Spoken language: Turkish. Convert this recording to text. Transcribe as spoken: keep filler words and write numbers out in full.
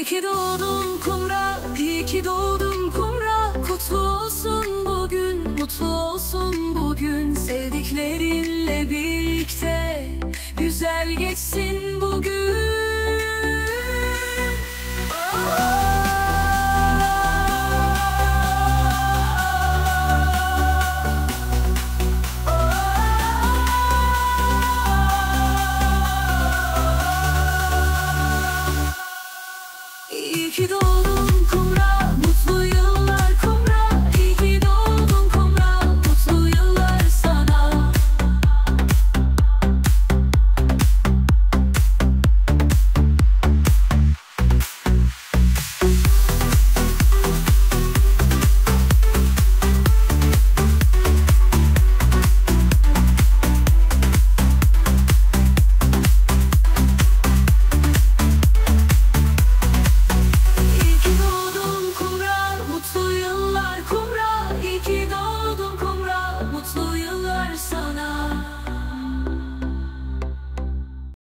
ki doğdun Kumra, iyi ki doğdun Kumra. Kutlu olsun bugün, mutlu olsun bugün. Sevdiklerinle birlikte güzel geçsin bugün. İyi ki doğdun